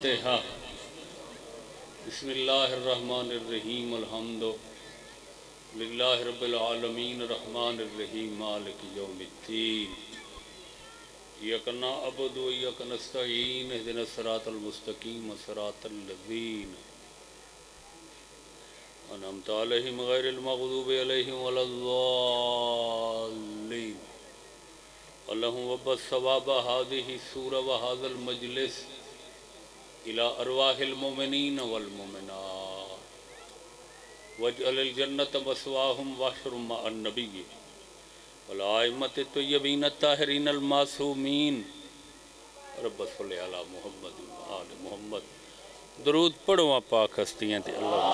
بسم اللہ الرحمن الرحیم الحمد للہ رب العالمین الرحمن الرحیم مالک یوم الدین ایاک نعبد و ایاک نستعین اہدنا الصراط المستقیم صراط الذین انعمت علیہم غیر المغضوب علیہم ولا الضالین اللہم وبث ثواب هذه السورة وهذا المجلس إلى أرواح المؤمنين والمؤمنات واجعل الجنة مثواهم واحشرهم مع النبي والأئمة الطيبين الطاهرين المعصومين رب صل على محمد وآل محمد درود پڑھو پاک ہستیاں تے اللہ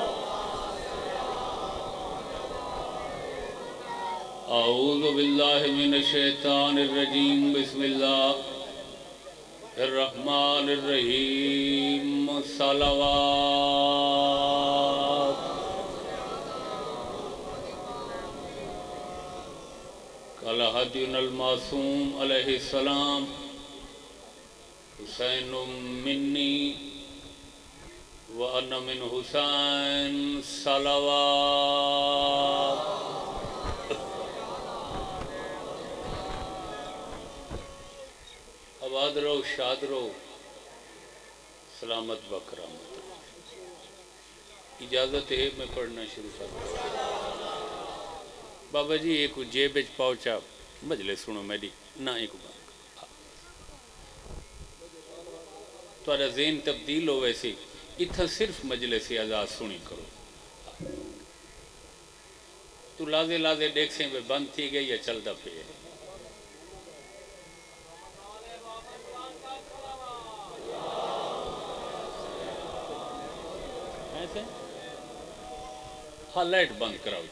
اعوذ باللہ من الشیطان الرجیم بسم اللہ الرحمن الرحیم صلوات قال حدینا المعصوم علیہ السلام حسین منی وانا من حسین صلوات آباد رہو شاد رہو سلامت بکرامت اجازت ہے میں پڑھنا شروع کرتا ہوں بابا جی ایک جیب اچ پہنچا مجلس سنو میری نہ ایک بات تھوڑا ذہن تبدیل ہو ویسے اتھا صرف مجلس آزاد سنی کرو تو لازے دیکھ سے بند تھی گئی یا چلتا پہ ہاں لائٹ بند کراؤ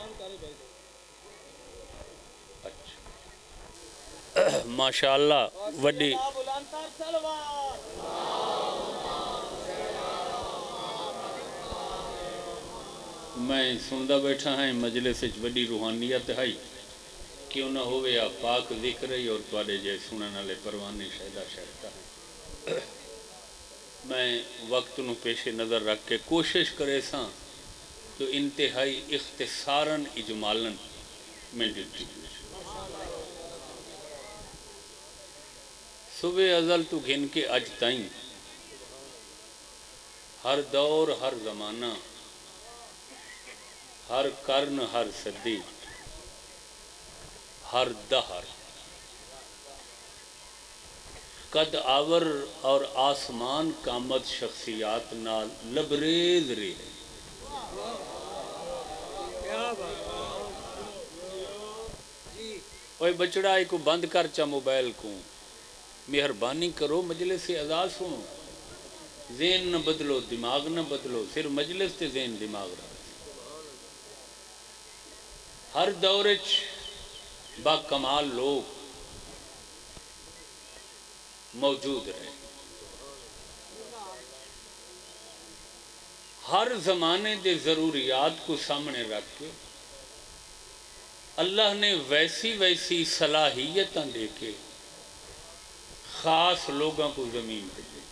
اچھا ماشاءاللہ وڈی میں سندہ بیٹھا ہیں مجلس وڈی روحانیت ہے کیوں نہ ہوئے آپ پاک ذکر ہی اور توڑے جائے سنن والے پروانے شہدہ شہدہ ہیں میں وقت نو پیش نظر رکھ کے کوشش کرے ساں تو انتہائی اختصاراً اجمالاً میں ڈسٹریبیوشن صبح ازل تو گھن کے اج تائیں ہر دور ہر زمانہ ہر قرن ہر صدی ہر دہر قد آور اور آسمان کامت شخصیات نال لبریز رہے ہیں اوہ بچڑا ایک بند کر چا موبائل کو مہربانی کرو مجلس سے آزاد سنو ذہن نہ بدلو دماغ نہ بدلو صرف مجلس تے ذہن دماغ رہا ہر دورچ با کمال لوگ موجود رہے ہر زمانے دے ضروریات کو سامنے رکھ کے اللہ نے ویسی صلاحیتاں دے کے خاص لوگوں کو زمین پہ دے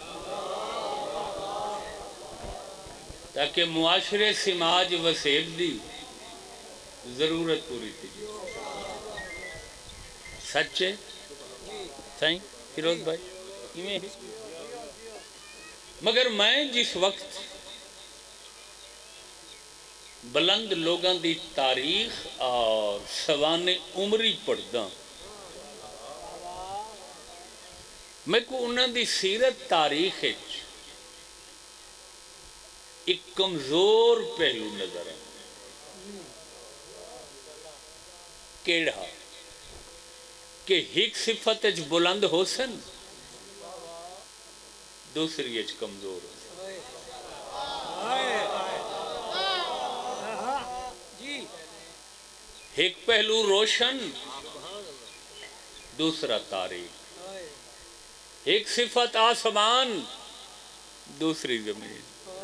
تاکہ معاشرے سماج وسیب دی ضرورت پوری تھی سچے سائیں فیروز بھائی مگر میں جس وقت بلند لوگاں دی تاریخ اور سوانِ عمری پڑھدا میں کو انہاں دی سیرت تاریخ ایک کمزور پہلو نظر ہے کیڑا کہ ایک صفت اچ بلند ہو سن دوسری اچ کمزور ہو سن ایک پہلو روشن دوسرا تاریخ ایک صفت آسمان دوسری زمین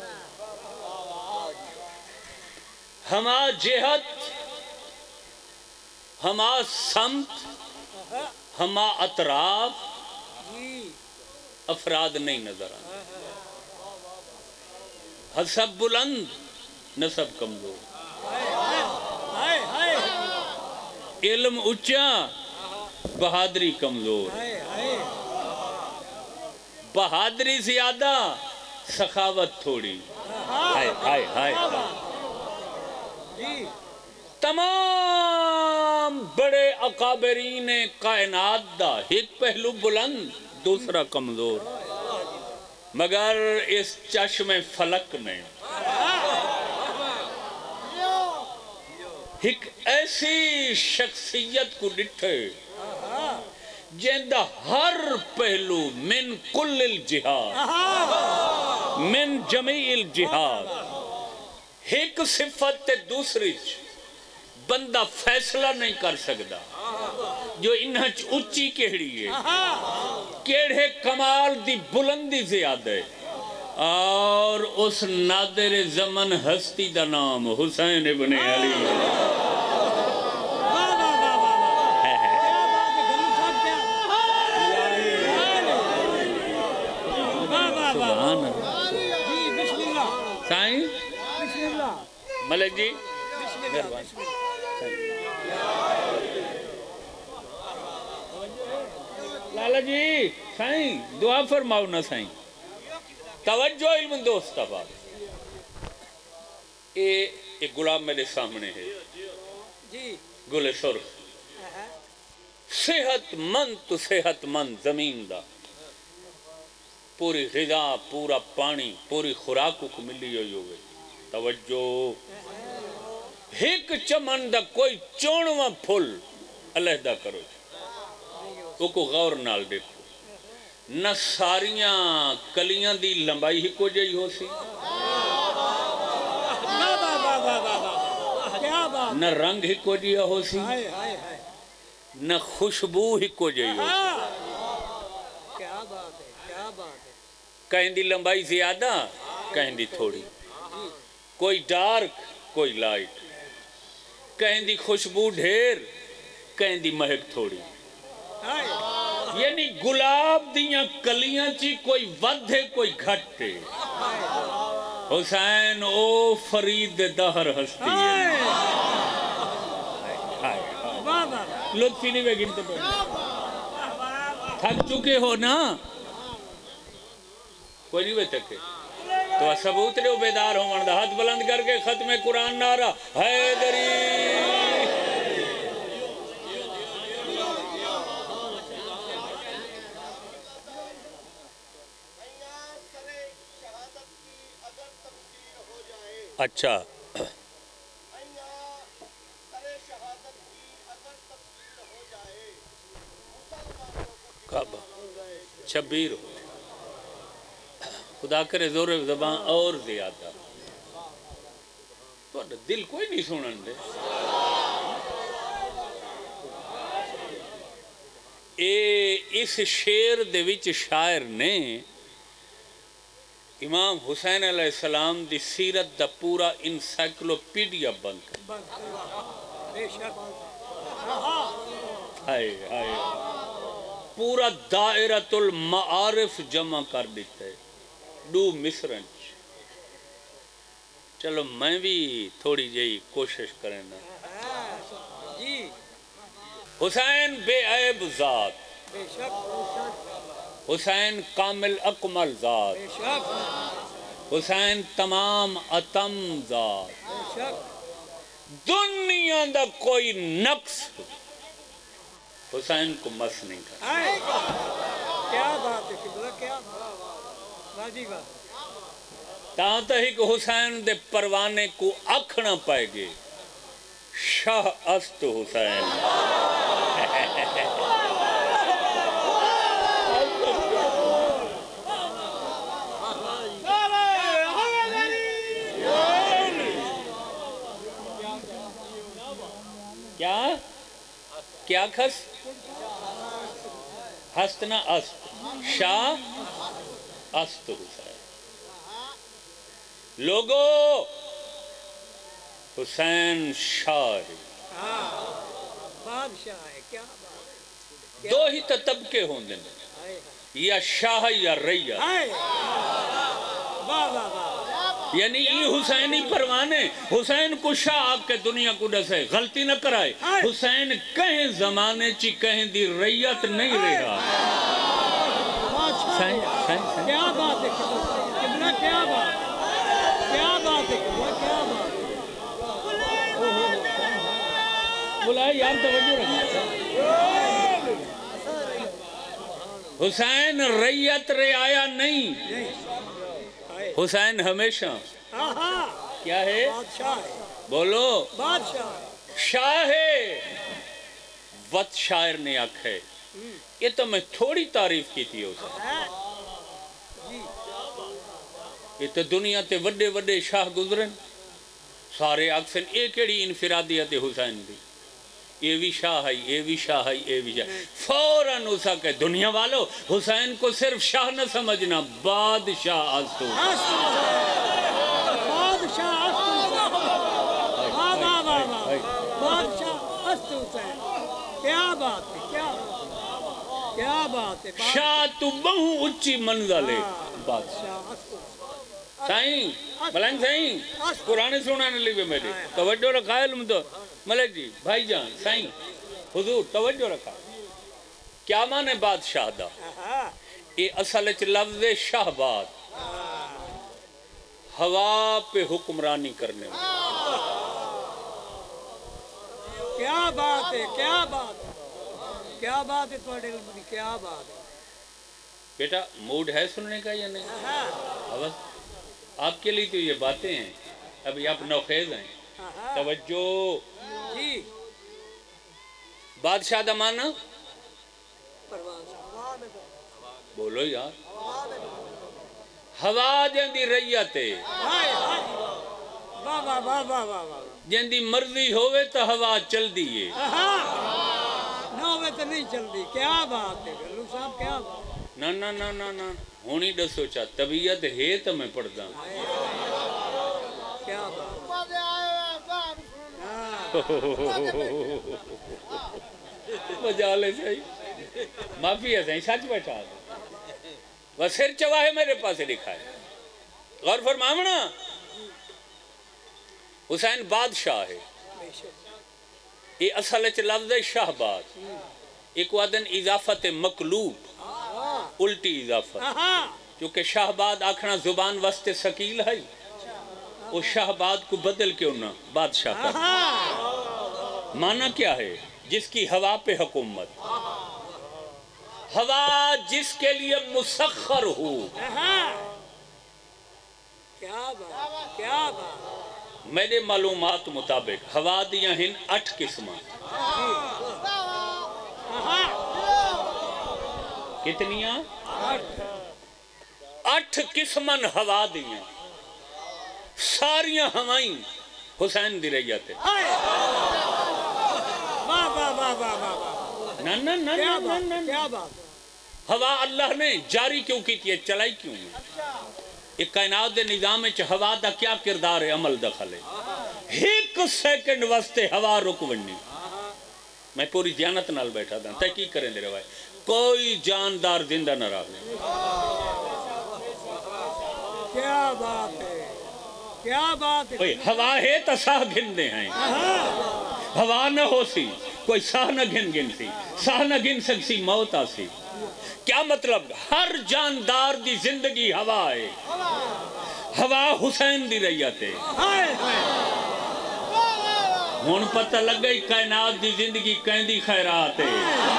ہما جہت ہما سمت ہما اطراف افراد نہیں نظر آتے. حسب بلند نسب کمزور، علم اچا بہادری کمزور، بہادری زیادہ سخاوت تھوڑی. ہائے ہائے ہائے. تمام بڑے اکابرین کائنات دا ایک پہلو بلند دوسرا کمزور، مگر اس چشم فلک نے ایک ایسی شخصیت کو ڈٹھے جندہ ہر پہلو من کل الجہاد من جمیع الجہاد ایک صفت تے دوسری بندہ فیصلہ نہیں کر سکتا جو انہاں اچھی کیڑی ہے، کیڑے کمال دی بلندی زیادہ ہے. اور اس نادر زمن ہستی دا نام حسین ابن علی. سائیں ملک جی لالا جی سائیں دعا فرماؤ نا سائیں. توجہ علم دوست اباب، ایک غلام میرے سامنے ہے گل سرخ، صحت مند تو صحت مند زمین دا پوری غذا پورا پانی پوری خوراک کو ملی ہوئے. توجہ ایک چمن دا کوئی چونواں پھل علیحدہ کرو، وہ کو غور نال دیکھو، نہ ساریاں کلیاں دی لمبائی ہی کو جائی ہو سی، نہ رنگ ہی کو جیا ہو سی، نہ خوشبو ہی کو جائی ہو سی. کہیں دی لمبائی زیادہ کہیں دی تھوڑی، کوئی ڈارک کوئی لائٹ، کہیں دی خوشبو ڈھیر کہیں دی مہک تھوڑی. یعنی گلاب دیاں کلیاں چی کوئی ود ہے کوئی گھٹ ہے. حسین او فرید دہر ہستی ہے. لطفی نہیں بے گنتے پہ تھک چکے ہو نا، کوئی نہیں بے تکے تو ثبوت لے بیدار ہو مندہ ہاتھ بلند کر کے ختم قرآن نعرہ حیدری. اچھا شبیر ہو، خدا کرے زور زبان اور زیادہ تو دل کوئی نہیں سنن دے. اس شعر دے وچ شاعر نے امام حسین علیہ السلام دی سیرت دا پورا انسائکلوپیڈیا بند کر. پورا دائرۃ المعارف جمع کر دیتا ہے دو مصرنچ. چلو میں بھی تھوڑی جئی کوشش کریں نا. حسین بے عیب ذات، حسین کامل اکمل ذات، حسین تمام اتم ذات، دنیا دا کوئی نقص حسین کو مس نہیں تھا. کیا بات ہے قبلہ، کیا باجی بات. تاں تک حسین دے پروانے کو اکھ نہ پائے گے شاہ است حسین. کیا کھس ہستنا است شاہ است حسین. لوگو حسین شاہ بادشاہ ہے. کیا دو ہی طبقے ہوں دن، یا شاہ یا ریت، ہائے واہ واہ واہ یعنی ای حسینی پروانے حسین کو شاہ آگ کے دنیا کو ڈسے غلطی نہ کرائے، حسین کہیں زمانے چی کہیں دی ریت نہیں رہا۔ بادشاہ کیا بات ہے قبلہ، کیا بات کیا بات ہے قبلہ، کیا بات ہے۔ بلائے یار توجہ رکھا، حسین ریت رعایا نہیں، حسین ہمیشہ کیا ہے؟ بادشاہ ہے، بولو بادشاہ شاہ ہے۔ وقت شاعر نے آکھے یہ تو میں تھوڑی تعریف کی تھی اسے، یہ تو دنیا تے وڈے وڈے شاہ گزرن سارے آکسن ایک ایڑی انفرادیت حسین دی، یہ بھی شاہ ہے، یہ بھی شاہ ہے، یہ بھی شاہ۔ فوراً اسا کہ دنیا والو حسین کو صرف شاہ نہ سمجھنا، بادشاہ آستو، بادشاہ بادشاہ حسین، کیا بات ہے، کیا بات ہے، شاہ تو بہو اچھی منزل ہے بادشاہ۔ سائیں ملنگ سائیں قرآن سنانے لئے میرے توجہ رکھا ہے علم تو ملک جی بھائی جان سائیں حضور توجہ رکھا، کیا مانے بادشاہ دا؟ یہ اصل لفظ شہباد، ہوا پہ حکمرانی کرنے میں۔ کیا بات ہے، کیا بات ہے، کیا بات ہے تھوڑے علم کی، کیا بات ہے۔ بیٹا موڈ ہے سننے کا یا نہیں؟ حوث آپ کے لیے تو یہ باتیں ہیں، ابھی آپ نوخیز ہیں، توجہ۔ جی بادشاہ دا مانا بولو یار، ہوا جن دی ریت ہے، جن دی مرضی ہوئے تو ہوا چل دیئے، نو میں تو نہیں چل دی، کیا بات ہے گلو صاحب، کیا بات ہے۔ نا نا نا نا نا ہونی ڈسو چاہ طبیعت ہے تو میں پڑھ دا کیا بات بجا لے صحیح معافی ہے صحیح سچ بیٹھا دے وہ سر چواہے میرے پاس لکھا ہے، غور فرماونا حسین بادشاہ ہے، یہ اصل لفظ شہباد، ایک وعدن اضافت مقلوب الٹی اضافت، کیونکہ شہباد آکھنا زبان وسط سکیل ہے، وہ شہباد کو بدل کیوں نہ بادشاہ کا معنی کیا ہے؟ جس کی ہوا پہ حکومت، ہوا جس کے لیے مسخر ہو۔ کیا بات، کیا بات۔ میرے معلومات مطابق ہوا دیاں ہن 8 قسمہ، کتنیاں؟ 8 قسمن ہوا دیاں، ساریاں ہوائیں حسین دی ریت ہے۔ نا نا نا نا نا کیا بات، ہوا اللہ نے جاری کیوں کی تھی، چلائی کیوں ہے؟ ایک کائنات دے نظام چ ہوا دا کیا کردار ہے، عمل دخل ہے، ایک سیکنڈ واسطے ہوا رک ونی۔ میں پوری دیانت نال بیٹھا تھا، تحقیق کریں دے روائے کوئی جاندار زندہ نہ رہے۔ کیا بات ہے، کیا بات ہے۔ ہوا ہے تو ساہ گھن دے ہیں، ہوا نہ ہو سی کوئی ساہ نہ گھن سی، ساہ نہ گھن سکسی موت آسی۔ کیا مطلب؟ ہر جاندار دی زندگی ہوا ہے، ہوا حسین دی ریت ہے۔ ہون پتہ لگ گئی کائنات دی زندگی کہندی خیرات ہے۔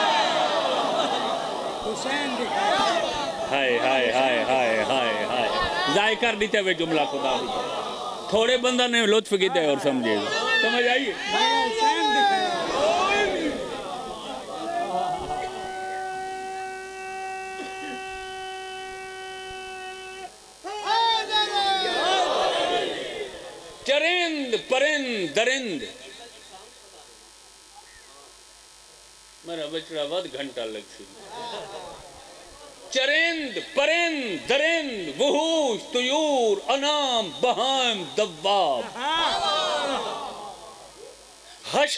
حسین دی خیرات، ہائے ہائے ہائے ہائے ہائے ہائے ضائع کر دیتے ہوئے جملہ خدا بھی تھوڑے بندہ نے لطف کیتے اور سمجھے گا، سمجھ آئیے؟ حسین دی خیرات۔ چرند پرند درند، میرا بچڑا ود گھنٹہ لگ سی، چرند پرند درند وحوش طیور انام بہائم دواب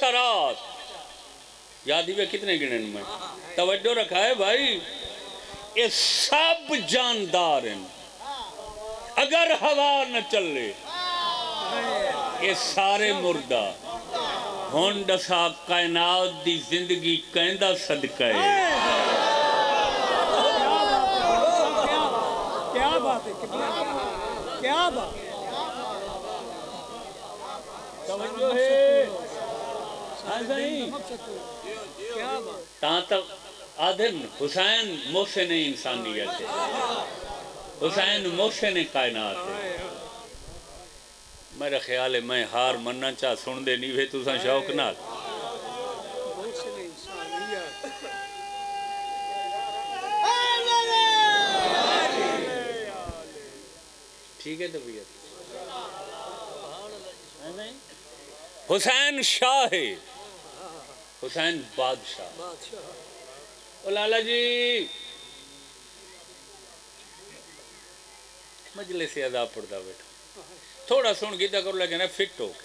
حشرات، یاد ہی میں کتنے گنن میں توجہ رکھا ہے بھائی، یہ سب جاندار ہیں، اگر ہوا نہ چلے یہ سارے مردہ ہون دسا کائنات دی زندگی کہندہ صدقہ ہے۔ کیا بات ہے، کیا بات ہے، توجہ ہے کیا بات، تاں تک آدھن حسین محسن انسانیت ہے، حسین محسن کائنات ہے۔ میرا خیال ہے میں ہار مننا چاہ سن دے نہیں ہوئے تو ساں شوق نال ٹھیک ہے طبیعت حسین شاہ ہے، حسین بادشاہ۔ او لالا جی مجلس عذاب پڑھتا بیٹھا تھوڑا سن گیتا کرو لیکن فٹ ہو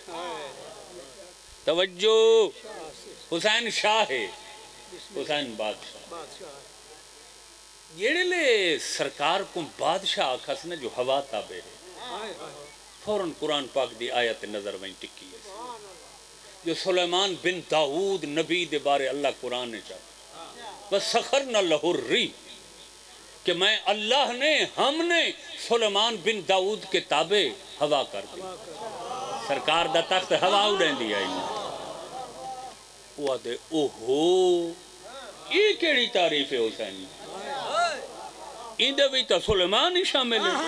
توجہ، حسین شاہ ہے، حسین بادشاہ۔ جیڑے لے سرکار کو بادشاہ آکھا سنے جو ہوا تابے ہے، فوراں قرآن پاک دی آیت نظر میں ٹکی ہے جو سلیمان بن داؤد نبی دے بارے اللہ قرآن نے چاہا وَسَخَرْنَا لَهُ الرِّيحَ کہ میں اللہ نے ہم نے سلیمان بن داؤد کے تابع ہوا کر دی، سرکار دا تخت ہوا اڑیں دیا وہ دے اوہو یہ کیڑی تعریف ہے حسین اندھے بھی تا سلیمان ہی شامل ہے۔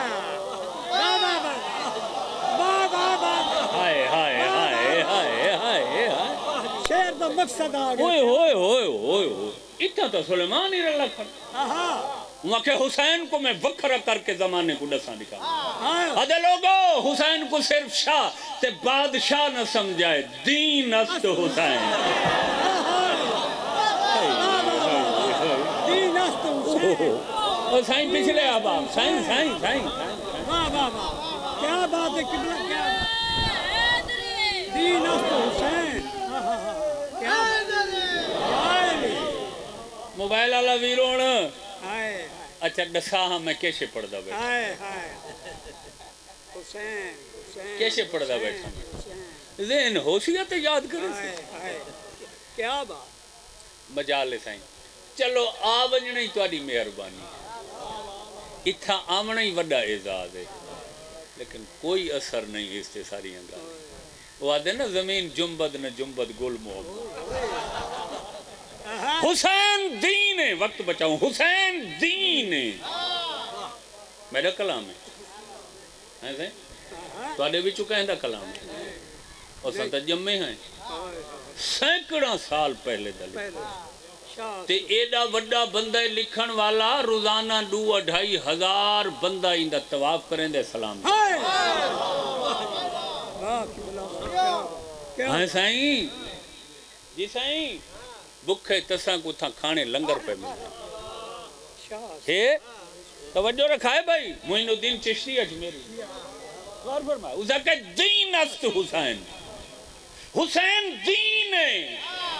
ہائے ہائے ہائے ہائے ہائے شہر دا مقصد آ گیا، ہوئے ہوئے ہوئے ہوئے ہوئے اتنا تو سلیمان ہی رلا کر وہاں کہ حسین کو میں وکھرا کر کے زمانے کو ڈساں دکھا ادھے لوگو حسین کو صرف شاہ تے بادشاہ نہ سمجھائے، دین است حسین، دین است حسین۔ اور سائن پچھلے آباب سائن سائن سائن واہ واہ واہ کیا بات ہے، قبلہ کیا بات، دین است حسین، کیا موبائل والا ویرون ہائے اچھا ڈسا ہاں میں کیسے پڑھدا بیٹھا ہائے ہائے حسین، حسین کیسے پڑھدا بیٹھا ذہن ہوشیت یاد کرے ہائے ہائے کیا بات، مجال سائیں چلو آ ونجنا ہی تہاڈی مہربانی، اتھا آمنا ہی وڈا اعزاز ہے لیکن کوئی اثر نہیں اس سے ساری گل وہ آدھے نا زمین جنبد نہ جنبد گل محبت حسین دین ہے، وقت بچاؤں حسین دین ہے میرا کلام ہے ایسے تواڈے بھی چکا ہے دا کلام ہے اور سنتا جمعے ہیں سینکڑا سال پہلے دلی تے ایڈا وڈا بندہ لکھن والا روزانہ 2-2.5 ہزار بندہ اندہ طواف کریں دے سلام ہاں سائیں جی سائیں بکھے تساں کو تھا کھانے لنگر پہ ملتا ہے توجہ رکھا ہے بھائی معین الدین چشتی اجمیری غور فرمائے اسا کہ دین است حسین، حسین دین ہے۔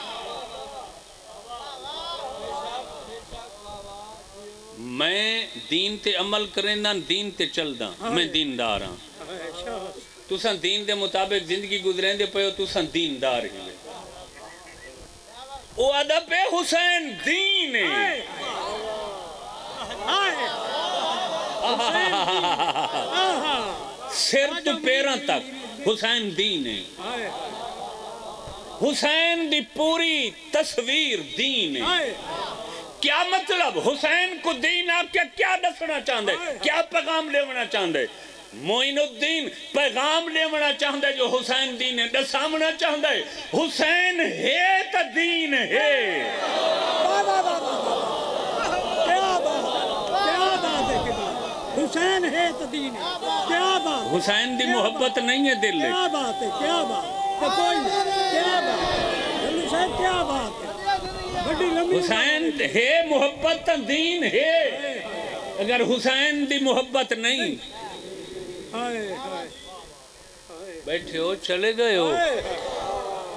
میں دین تے عمل کریں دا دین تے چل دا میں دیندار ہاں تساں دین دے مطابق زندگی گزریں دے پہو تساں دیندار ہی لے او ادب پہ حسین دین ہے سر تو پیران تک حسین دین ہے، حسین دی پوری تصویر دین ہے۔ کیا مطلب حسین کو دین آپ کیا دسنا چاہندے، کیا پیغام لیونا چاہندے؟ معین الدین پیغام لیونا چاہندے جو حسین دین ہے دسامنا چاہندے حسین ہے تا دین ہے۔ کیا بات ہے، حسین ہے تو دین ہے، کیا بات، حسین دی محبت نہیں ہے دل کیا بات ہے، کیا بات تو کوئی نہیں، کیا بات حسین، کیا بات ہے بڑی لمبی حسین ہے محبت تا دین ہے، اگر حسین دی محبت نہیں بیٹھے ہو چلے گئے ہو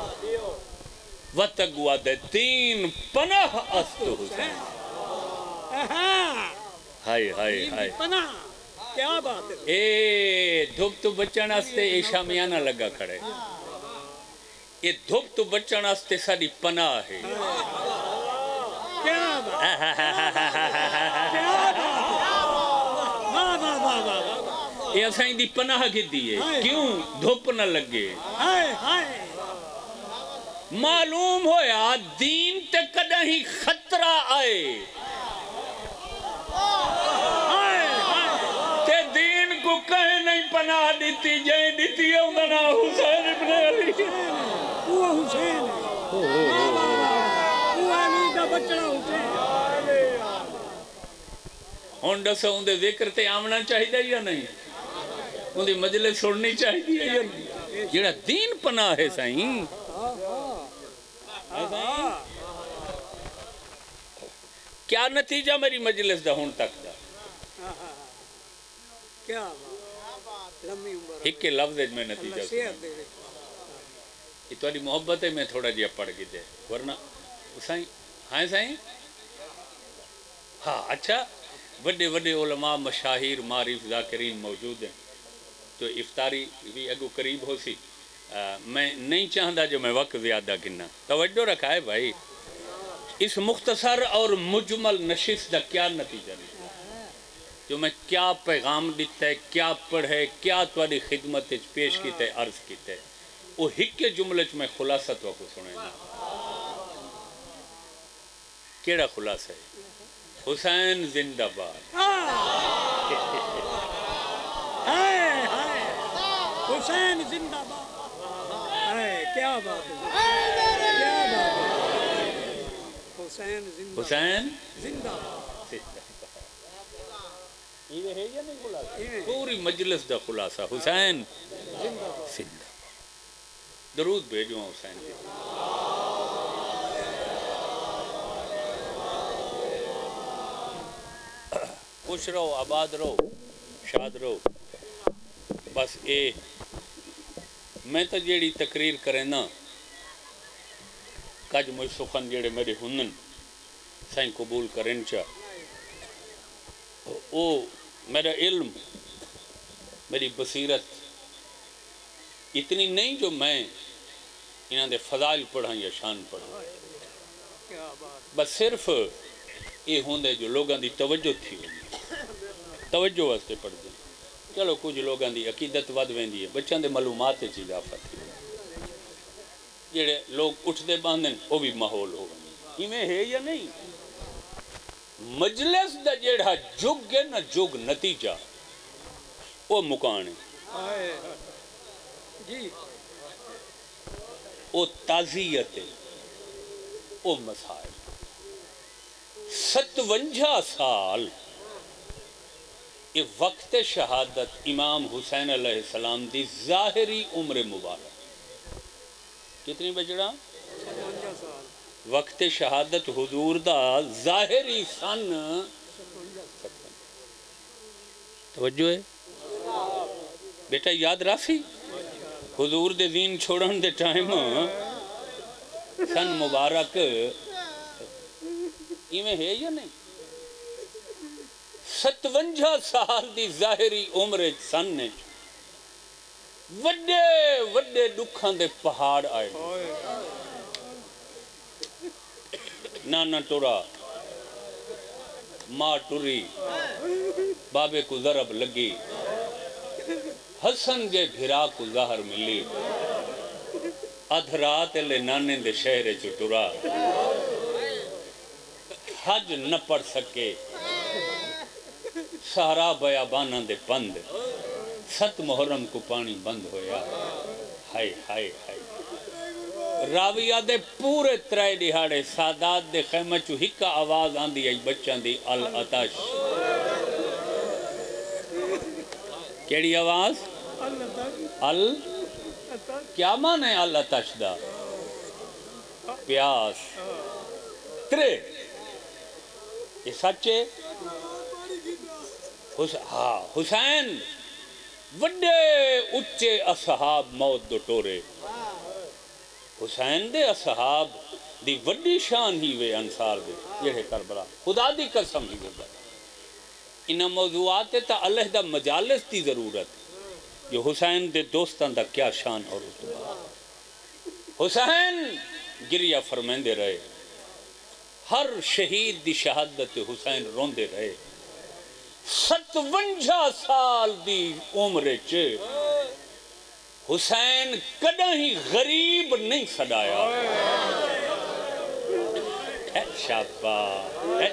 وَتَقْوَدَ دین پناہ است حسین ہائے ہائے ہائے پناہ کیا بات ہے اے دھوپ تو بچن واسطے اے شامیانہ لگا کھڑے اے دھوپ تو بچن واسطے ساری پناہ ہے کیا بات یہ اسائیں دی پناہ کی دیئے کیوں دھوپ نہ لگے معلوم ہویا دین تے کدہ ہی خطرہ آئے تے دین کو کہیں نہیں پناہ دیتی جائیں دیتی ہے اندنا حسین ابن علی وہ حسین وہ علی کا بچڑا حسین ہونڈا سا اندھے ذکر تے آمنا چاہیے یا نہیں اندھی مجلس سڑنی چاہیے یا نہیں جیڑا دین پناہ ہے سائیں کیا نتیجہ میری مجلس دا ہون تک دا کیا لمبی عمر ایک کے لفظ میں نتیجہ سنیں یہ تو علی محبت ہے میں تھوڑا جیا پڑھ گی دے ورنہ سائیں ہاں سائیں ہاں اچھا بڑے بڑے علماء مشاہیر معارف ذاکرین موجود ہیں تو افطاری بھی اگو قریب ہو سی میں نہیں چاہتا جو میں وقت زیادہ گننا توجہ رکھا ہے بھائی اس مختصر اور مجمل نشست دا کیا نتیجہ نہیں جو میں کیا پیغام دیتا ہے کیا پڑھے کیا تواری خدمت پیش کیتا ہے عرض کیتا ہے وہ ہک کے جملے میں خلاصہ تو کو سنیں نا کیڑا خلاصہ ہے حسین زندہ باد حسین زندہ باد کیا بات ہے کیا بات ہے حسین زندہ حسین زندہ باد یہ ہے یا نہیں خلاصہ پوری مجلس دا خلاصہ حسین زندہ درود بھیجو حسین جی خوش رہو آباد رہو شاد رہو بس اے میں تو جیڑی تقریر کریں نا کج مجھ سخن جیڑے میرے ہنن سائیں قبول کریں چاہ او میرا علم میری بصیرت اتنی نہیں جو میں انہاں دے فضائل پڑھاں یا شان پڑھاں بس صرف یہ ہوندے جو لوگاں دی توجہ تھی توجہ واسطے پڑھ دیں چلو کچھ لوگاں دی عقیدت ود ویندی ہے بچوں دے معلومات چ اضافہ تھی جڑے لوگ اٹھ دے باندھن وہ بھی ماحول ہو ایویں ہے یا نہیں مجلس دا جیڑا جگ ہے نا جگ نتیجہ وہ مکان ہے جی وہ تعزیت ہے وہ مسائل 57 سال یہ وقت شہادت امام حسین علیہ السلام دی ظاہری عمر مبارک کتنی بجڑا 57 سال وقت شہادت حضور دا ظاہری سن توجہ ہے بیٹا یاد راسی حضور دے دین چھوڑن دے ٹائم سن مبارک ایویں ہے یا نہیں 57 سال دی ظاہری عمر سن نے وڈے وڈے دکھان دے پہاڑ آئے نانا ٹورا ماں ٹوری بابے کو ضرب لگی حسن دے بھرا کو ظاہر ملی ادھرات لے نانے دے شہر چو ٹورا حج نہ پڑھ سکے سہارا بیابانہ دے پند 7 محرم کو پانی بند ہویا ہائے ہائے ہائے راویہ دے پورے ترائے دہاڑے سادات دے خیمہ چو ہکا آواز آندی ہے بچان دی الاتش کیڑی آواز کیا مانے الاتش دا پیاس ترے یہ سچے حسین وڈے اچے اصحاب موت دو ٹورے حسین دے اصحاب دی وڈی شان ہی وے انصار دے جڑے کربلا خدا دی قسم ہی وے ان موضوعات تا علیحدہ مجالس دی ضرورت جو حسین دے دوستان دا کیا شان اور رتبہ حسین گریہ فرمیندے رہے ہر شہید دی شہادت حسین روندے رہے 57 سال دی عمر چے حسین کدہ ہی غریب نہیں سڑایا اے شابہ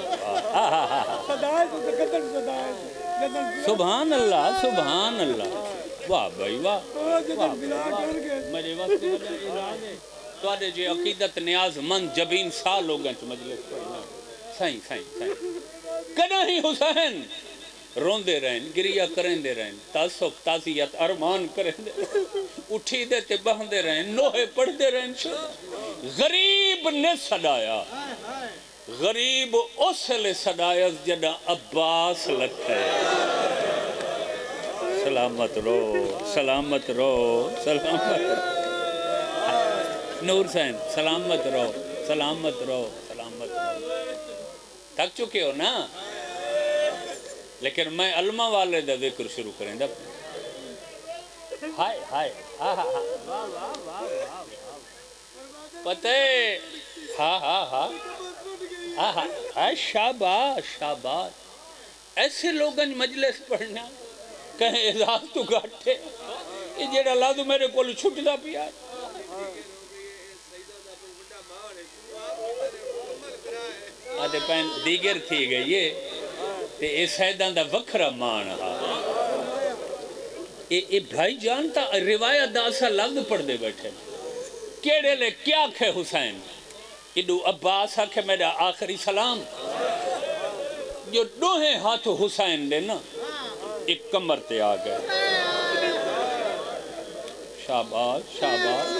سبحان اللہ سبحان اللہ واہ بھائی واہ میرے وقت تو آدھے جی عقیدت نیاز مند جبین سال ہو گئے تو مجلس پڑھنا سائیں سائیں سائیں کدہ ہی حسین روندے رہن گریہ کریں دے رہن تعصب تعزیت ارمان کریں دے اٹھی دے تے بہندے رہن نوہے پڑھ دے رہن غریب نے صدایا غریب اس لے صدایا جدہ عباس لکھے سلامت رو سلامت رو سلامت نور سین سلامت رو سلامت رو سلامت رو تھک چکے ہو نا لیکن میں علمہ والے دا ذکر شروع کریں دا ہائے ہائے پتہ ہاں ہاں ہاں ہاں شاباش شاباش ایسے لوگاں مجلس پڑھنا کہیں اعزاز تو گھاٹے یہ جیڑا لازو میرے کو چھٹ دا پیا آدھے پین دیگر تھی گئی یہ تے اے سیدان دا وکھرا مان ہا اے بھائی جانتا روایت دا اسا لفظ پڑھ دے بیٹھے کیڑے لے کیا کھے حسین ادو عباس آکھے میرا آخری سلام جو دوہیں ہاتھ حسین دے نا ایک کمر تے آ گئے شاباش شاباش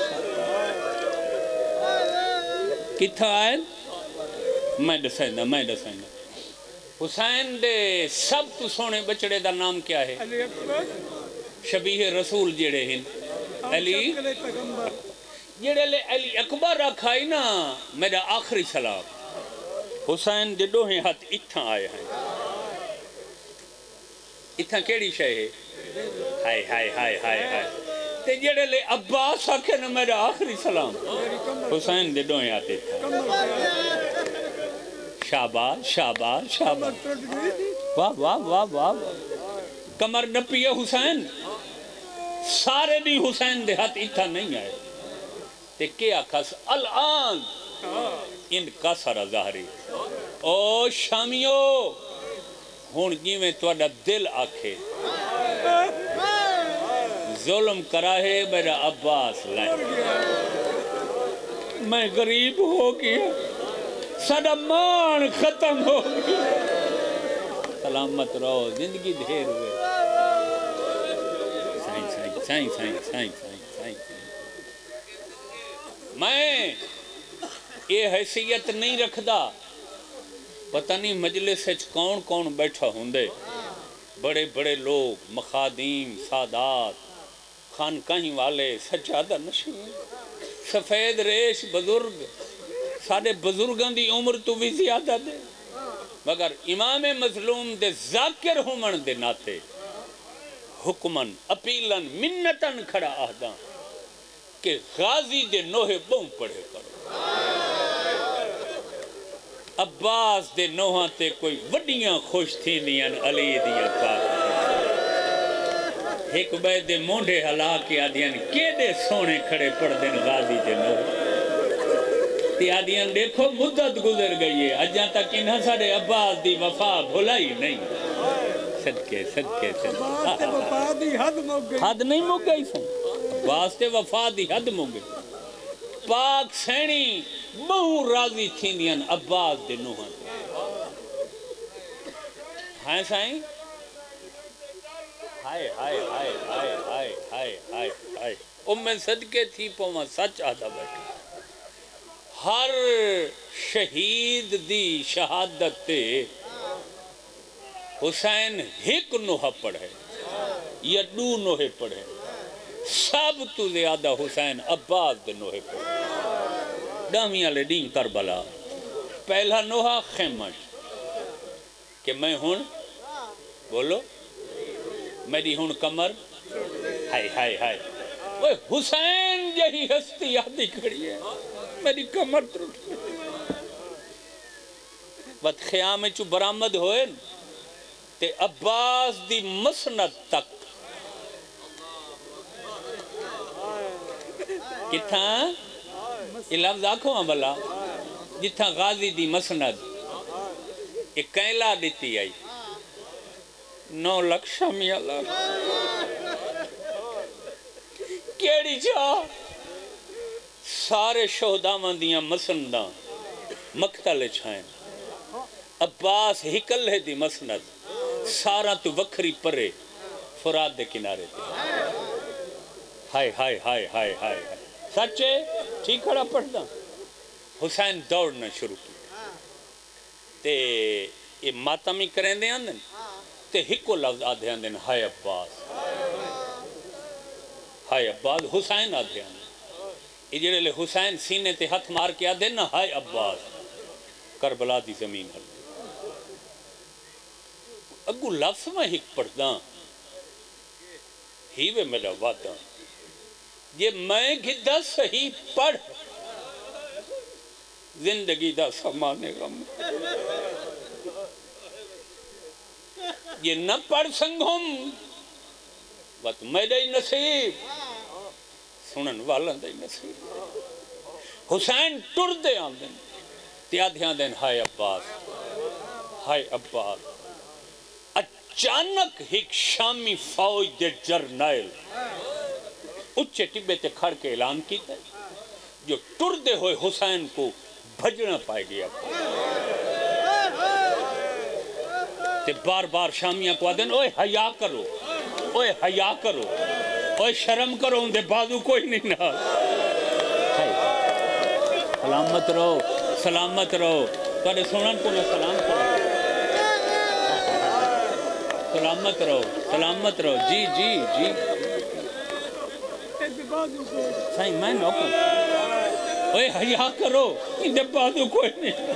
کتھا آئے میں دسائنہ حسین دے سب تو سونے بچڑے دا نام کیا ہے شبیہ رسول جڑے ہیں علی جڑے لے علی اکبر رکھائی نا میرا آخری سلام حسین دے دو ہیں ہاتھ اتھاں آئے ہیں اتھاں کیڑی شے ہے ہائے ہائے ہائے ہائے ہائے تے جڑے لے عباس آکھے نا میرا آخری سلام حسین دے دو ہیں ہاتھ اتھاں شاباش شاباش شاباش واہ واہ واہ واہ کمر نپی حسین سارے بھی حسین دے ہاتھ اتھا نہیں آئے تے کیا کس الان ان کا سارا ظاہری او شامیو ہون جی میں توڑا دل آکھے ظلم کراہے میرا عباس لائن میں غریب ہو گیا ساڑا مان ختم ہو گیا سلامت رہو زندگی دھیر ہوئے سائیں میں یہ حیثیت نہیں رکھدا پتہ نہیں مجلس سے کون کون بیٹھا ہوندے بڑے بڑے لوگ مخادیم سادات خانقاہیں والے سجادہ نشین سفید ریش بزرگ سارے بزرگان دی عمر تو بھی زیادہ دے مگر امام مظلوم دے ذاکر ہومن دے ناتے حکمن اپیلن منتن کھڑا آہداں کہ غازی دے نوہے بہن پڑھے کرو عباس دے نوہاں تے کوئی وڈیاں خوش تھی نیان علی دیاں پاک ایک بے دے مونڈے حلا کے آدیاں کے دے سونے کھڑے پڑھ دیں غازی دے نوہے تی آدیاں دیکھو مدت گزر گئی ہے اجاں تک انہاں سارے عباس دی وفا بھولائی نہیں صدقے حد نہیں مک گئی سن عباس تے وفا دی حد مک گئی پاک سینی بہو راضی تھی دیاں عباس دے نوہاں ہائے سائیں ہائے ہائے ہائے ہائے ہائے ہائے ہائے ہائے میں صدقے تھی پوما سچ آدھا بیٹھا ہر شہید دی شہادت تے حسین ہک نوحہ پڑھے یا دو نوحے پڑھے سب تو زیادہ حسین عباس دے نوحے پڑھے دامی والے دین کربلا پہلا نوحہ خیمٹ کہ میں ہوں بولو میری ہوں کمر ہائے ہائے ہائے وہ حسین یہی ہستی یادی کھڑی ہے میری کمر ٹوٹ بد خیام چو برآمد ہوئے تے عباس دی مسند تک کتھاں یہ لفظ آکھو ہاں بلا جتھاں غازی دی مسند ایک کیلا دیتی آئی 9 لکھ شامی اللہ کیڑی چاہ سارے شہداواں دیاں مسنداں مقتل چھائیں عباس ہکلے دی مسند سارا تو وکھری پرے فرات دے کنارے تے ہائے ہائے ہائے ہائے ہائے سچے ٹھیک کھڑا پڑھنا حسین دوڑنا شروع کی تے یہ ماتمی کریں دے آندن تے ہکو لفظ آدھے آندن ہائے عباس حسین آدھے آندن یہ جڑے لے حسین سینے تے ہتھ مار کے آدھے نا ہائے عباس کربلا دی زمین ہل اگو لفظ میں ہک پڑھدا ہیوے میرا وعدہ یہ میں گھدہ صحیح پڑھ زندگی دا سمانے غم یہ نہ پڑھ سنگھم بات میرے ہی نصیب سنن والا دے نصیب حسین ٹر دے آندن تیا دھیان دین ہائے عباس اچانک ایک شامی فوج دے جرنیل اچھے ٹبے تے کھڑ کے اعلان کیتا ہے جو ٹر دے ہوئے حسین کو بھجنا پائے گیا تے بار بار شامیاں کو آدھن اوے حیا کرو اوے شرم کرو ان دے بازو کوئی نہیں نہ سلامت رہو تھوڑے سنن کو میں سلام کرو سلامت رہو جی سائیں میں نوکر اوے حیا کرو ان دے بازو کوئی نہیں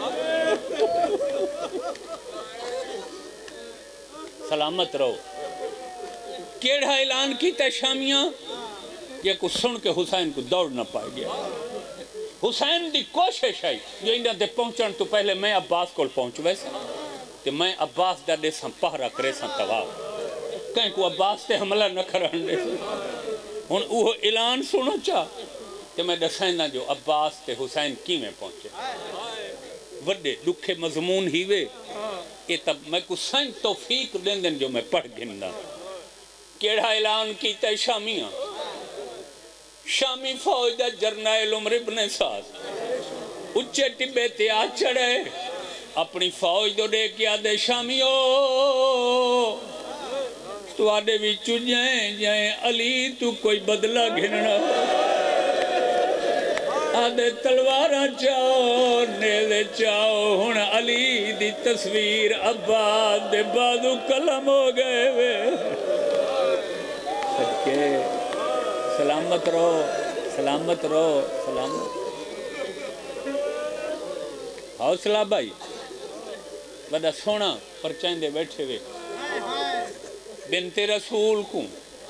سلامت رہو کیڑا اعلان کیتا ہے شامیاں یہ کو سن کے حسین کو دوڑ نہ پائے گیا حسین دی کوشش ہے جو انہاں دے پہنچن تو پہلے میں عباس کو پہنچ ویسے کہ میں عباس دا دے سن پہرا کرے سن تواف کہیں کو عباس تے حملہ نہ کرن دے ہن وہ اعلان سنو چاہ کہ میں دسائنا جو عباس تے حسین کی میں پہنچے وڈے دکھے مضمون ہیوے یہ تب میں کو سائن توفیق دیں دن جو میں پڑھ گھننا کیڑا اعلان کیتا ہے شامیاں شامی فوج دا جرنیل عمر ابن سعد اچھے ٹبے تے آ چڑھے اپنی فوج دو دے کیا دے شامیوں تو آدھے بھی جائیں علی تو کوئی بدلہ گھننا آدھے تلوارہ چاہو نیلے چاہو ہن علی دی تصویر عباس دے بازو قلم ہو گئے وے صدقے سلامت رہو حوصلہ بھائی بڑا سونا پرچائیں دے بیٹھے وے بنت رسول کو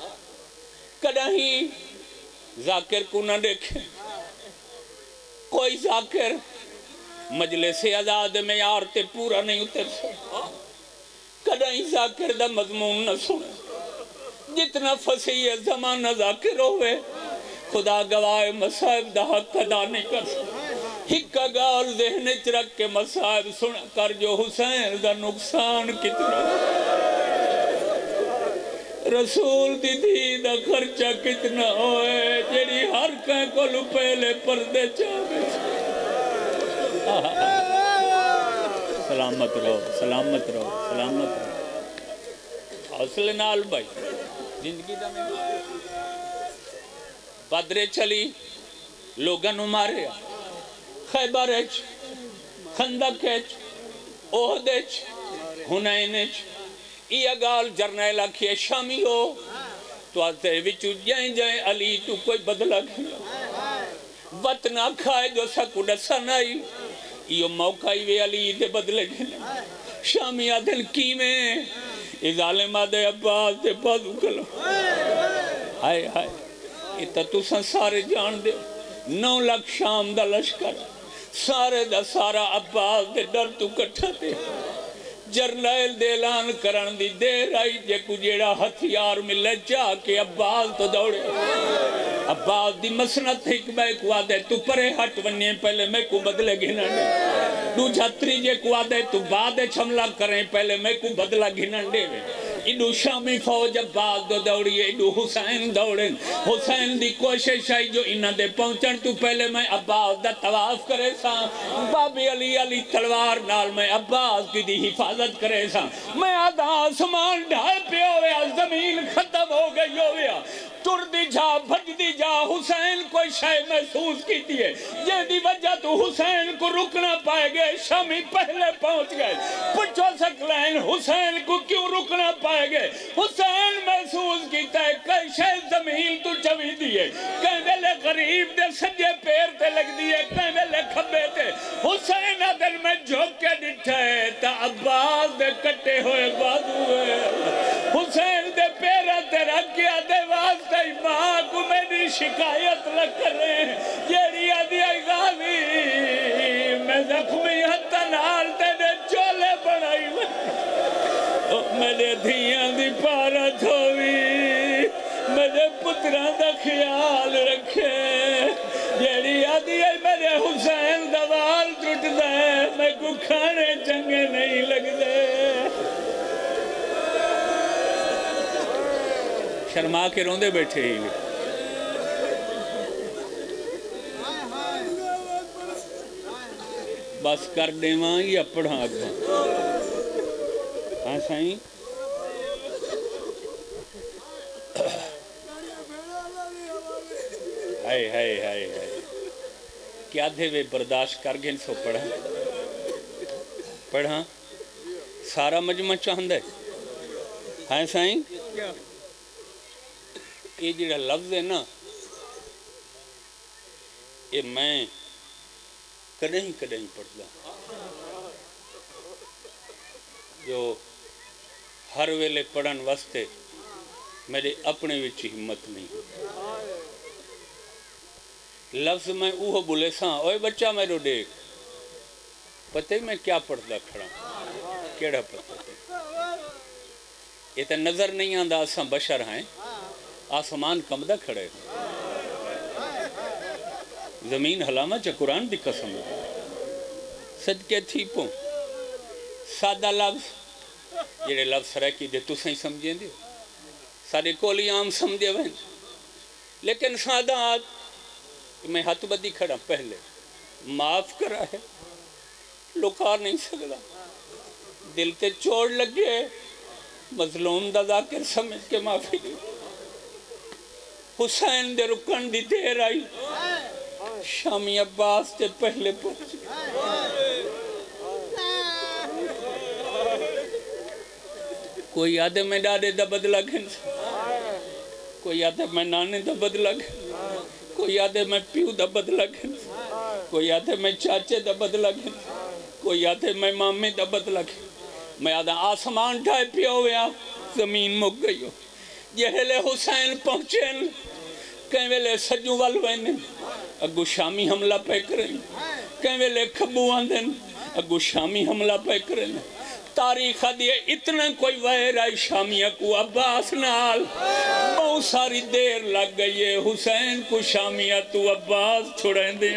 کدہیں ذاکر کو نہ دیکھیں کوئی ذاکر مجلس آزاد میں یارتے پورا نہیں اتر سکتا کدہیں ذاکر دا مضمون نہ سنے جتنا فصیح زمانہ ذاکر ہوئے خدا گواہ مصائب دا حق ادا نہیں کر سکتا ہکا گال ذہن چرک کے مصائب سن کر جو حسین دا نقصان کتنا رسول دی دی دا خرچہ کتنا ہوئے جیڑی ہر کہیں کو لپیلے پردے چاہے سلامت رہو حوصلے نال بھائی زندگی دا میں بدرے چلی لوگن مارے خیبر اچ خندق اچ احد اچ حنین اچ یہ گال جرنیل آکھئے شامی ہو تو آتے وچو جائیں علی تو کوئی بدلہ گھنگا وطن کھائے جو سکو ڈسن آئی یہ موقع ہی وے علی دے بدلے گھنا شامی آدھن کی میں یہ ظالم آدھے عباس دے بازو کلو ہائے ہائے یہ تو سن سارے جان دے 9 لاکھ شام دا لشکر سارے دا سارا عباس دے ڈر تو کٹھا دے جرنیل دے اعلان کرن دی دیر آئی جے کو جیڑا ہتھیار ملے جا کے عباس تو دوڑے عباس دی مسنت ایک میں کو آدھے تو پرے ہٹ ونیے پہلے میں کو بدلے گھنن دے دو جھتری جے کو آدھے تو بعد چھملہ کریں پہلے میں کو بدلہ گھنن دے ایڈو شامی فوج عباس دو دوڑیے ایڈو حسین دوڑیں حسین دی کوشش آئی جو انہ دے پہنچن تو پہلے میں عباس دا طواف کرے سا بابی علی تلوار نال میں عباس کی دی حفاظت کرے سا میں آدھا آسمان ڈھائے پہ ہویا زمین ختم ہو گئی ہویا تر دی جا بھج دی جا حسین کوئی شے محسوس کی دیئے یہ دی وجہ تو حسین کو رکنا پائے گئے شامی پہلے پہنچ گئے پچھو سکلین حسین کو کیوں رکنا پائے گئے حسین محسوس کیتا ہے کئی شے زمین تو چوی دیئے کہیں ویلے غریب دے سجے پیر تے لگ دیئے کہیں ویلے کھبے تے حسین دل میں جھوک کے ڈٹھے تا عباس دے کٹے ہوئے بازو ہے حسین دے پیرہ تے رکھیا دے واسطے ماں کو میری شکایت لگ کر رہے ہیں جیڑی آدھی غازی میں زخمی حتن حال تینے چولے بڑھائی میرے دھیاں دی پارت ہوئی میرے پتران دا خیال رکھے جیڑی آدھی ہے میرے حسین دوال ٹوٹ دے میں کو کھانے چنگے نہیں لگ دے شرما کے روندے بیٹھے ہی بس کر دے ماں یا پڑھا گا ہاں سائیں ہائے ہائے ہائے ہائے کیا دے وے برداشت کر گئے سو پڑھا سارا مجمع چاہندہ ہے ہاں سائیں یہ جڑا لفظ ہے نا یہ میں کدیں پڑھتا جو ہر ویلے پڑھن واسطے میرے اپنے وچ ہمت نہیں لفظ میں اوہ بولے ساں اوے بچہ میرے دیکھ پتہ میں کیا پڑھتا کھڑا کیڑا پتہ یہ تو نظر نہیں آندہ اساں بشر ہیں آسمان کمدہ کھڑے زمین حلامہ چا قرآن دی قسم ہے صدقے تھی پوں سادہ لفظ جڑے لفظ رکھی دے تو سہی سمجھیں دے سارے کولی عام سمجھے وہیں لیکن سادہ آج میں ہاتھ بدی کھڑا پہلے معاف کرا ہے لکار نہیں سکتا دل تے چوڑ لگے مظلوم دا ذاکر سمجھ کے معافی دی حسین دے رکن دی دیر آئی شامی عباس تے پہلے پہنچ کوئی آدھے میں ڈاڈے دا بدلہ گھن کوئی آدھے میں نانے دا بدلہ گھن کوئی آدھے میں پیو دا بدلہ گھن کوئی آدھے میں چاچے دا بدلہ گھن کوئی آدھے میں مامی دا بدلہ گھن میں آدھا آسمان ٹھائے پیو ہوئے زمین مک گئی ہو جہلے حسین پہنچیں کہیں ویلے سجوں والوین اگو شامی حملہ پہ کریں کہیں ویلے کھبو آندیں اگو شامی حملہ پہ کریں تاریخ دیئے اتنا کوئی ویر آئی شامیہ کو عباس نال بہت ساری دیر لگ گئی ہے حسین کو شامیہ تو عباس چھوڑیں دیں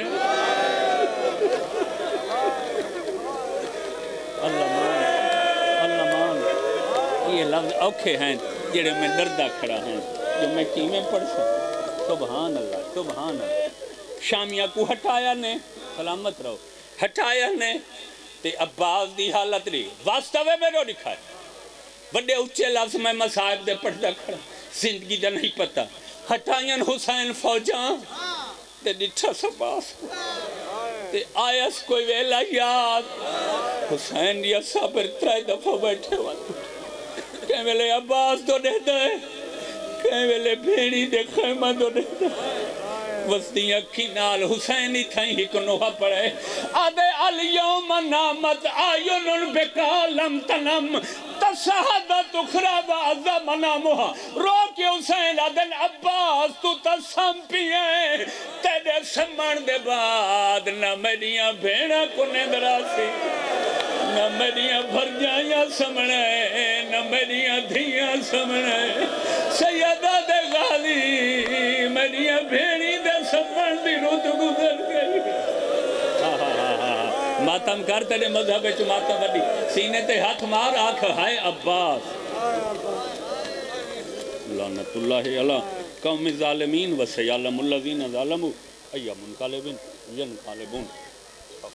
اللہ مان یہ لفظ اوکھے ہیں جڑے میں دردہ کھڑا ہیں جو میں کیمیں پڑھ سکتا سبحان اللہ شامیہ کو ہٹایا نے سلامت رہو ہٹایا نے تے عباس دی حالت رہی واستوے میں رو دکھائے بڑے اچھے لفظ میں مصائب دے پڑھتا کھڑا زندگی دا نہیں پتا ہٹائین حسین فوجاں تے ڈٹھا سباس تے آیس کوئی ویلا یاد حسین یا صابر ترائی دفعہ بیٹھے ہوئے کہیں ویلے عباس دو دے دے کہیں ویلے بھیڑی دے خیمہ دو دے دے وسطی اکھی نال حسین ہی تھائیں ہی کنوہ پڑے آدھے الیوم نامت آئین بکا لم تنم تسہدت اخرى بعض مناموہا رو کے حسین آدھن عباس تو تسم پیئے تیرے سمن دے بعد نہ میریاں بھیڑا کنے دراسی نہ میریاں بھرجائیاں سمنے نہ میریاں دھیاں سمنے سیدہ دے غالی میریاں بھیڑی دے سمن دی روت گزر گئی ماتم کر تیرے مذہب چو ماتم بڑی سینے تے ہاتھ مار آنکھ ہائے عباس لعنت اللہ علیہ قوم ظالمین وسیعلم الذین ظالموا ایام منقلبون ینقلبون